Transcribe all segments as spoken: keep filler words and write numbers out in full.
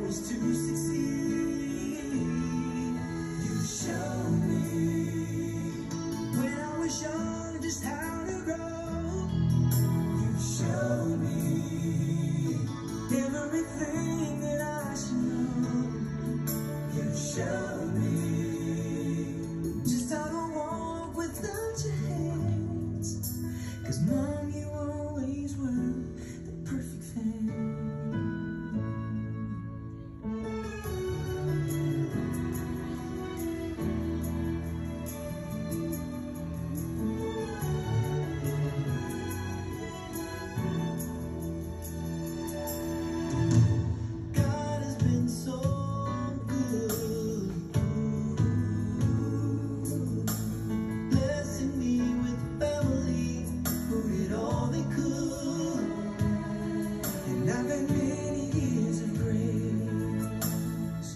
always to succeed. You showed me when I was young just how to grow. You showed me everything that I should know. You showed me just how to walk without your hands. 'Cause Mom, you always were the perfect fan. God has been so good, blessing me with family who did all they could. And I've had many years of grace,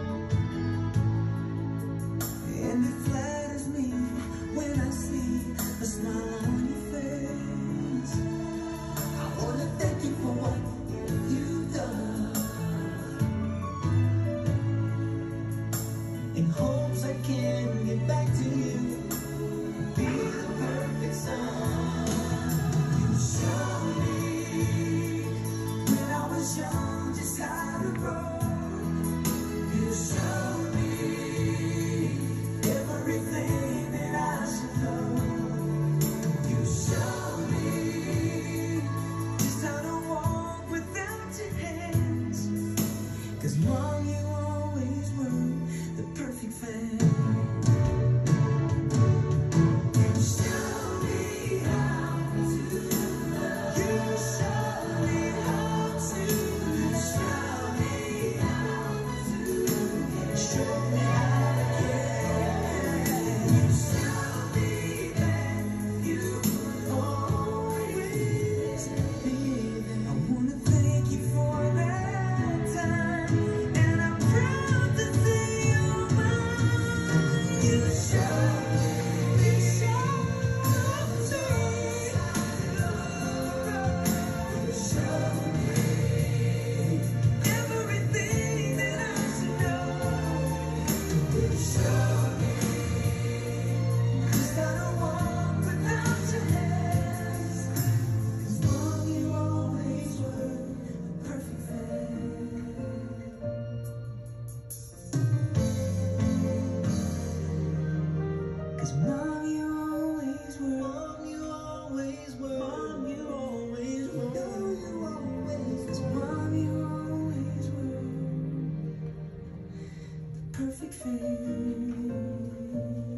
and it flatters me when I see a smile on your face. I wanna thank you for what you've done, in hopes I can get back to you, be the perfect son. You showed me when I was young just how to grow. You showed me everything that I should know. You showed me just how to walk without your hands. 'Cause Mom, you always were the perfect fan. You showed me how to love. You showed me how to. You showed me how to. Show me how to care. You showed me that you would always be there. I wanna thank you for that time, and I'm proud to say you're mine. You showed me, you showed me, you showed me everything that I should know. You showed me just how to walk without your hands. 'Cause Mom, you always were the perfect fan. 'Cause Mom, you always were. Mom, you always were. Mom, you always were. No, you always. 'Cause Mom, you always were the perfect fan.